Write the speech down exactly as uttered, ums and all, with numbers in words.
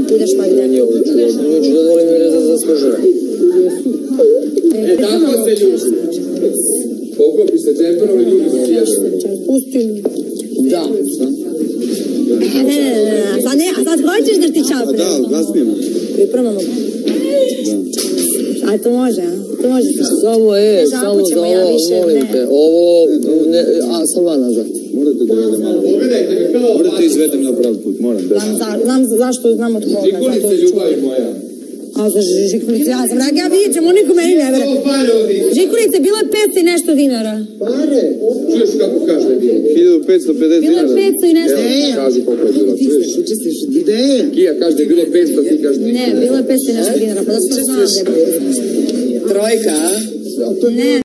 Ideš pa gdje. Neću da volim jer je da zaslužujem. E, tako se ljuši. Pokopi se džemperom i ljudi se ješu. Pustim. Da. Ne, ne, ne, ne, a sad ne, a sad hoćeš da ti čapne? Da, glasnijemo. Pripremamo. A to može, a? To može. Samo je, samo za ovo, molim te. Ovo, a sam van nazad. Morate da vedem malo. Morate izvedem na pravi put, moram. Znam zašto, znam od koga. Žikulice, ljubavi moja. A za žikulice, ja sam rekao, ja vidjet ćemo, niko meni ne vere. Žikulice, bilo je petsto i nešto dinara. Pare? Čuješ kako kaže bilo? hiljadu petsto pedeset Bilo dinara. je petsto i nešto Evo, dinara. kaži koliko je bilo. Čuješ? Učestiš ideje? Kija kaže da je bilo petsto, ti kaže da je Ne, bilo je petsto i nešto dinara, pa da smo znali da je bilo. Trojka, a? Ne.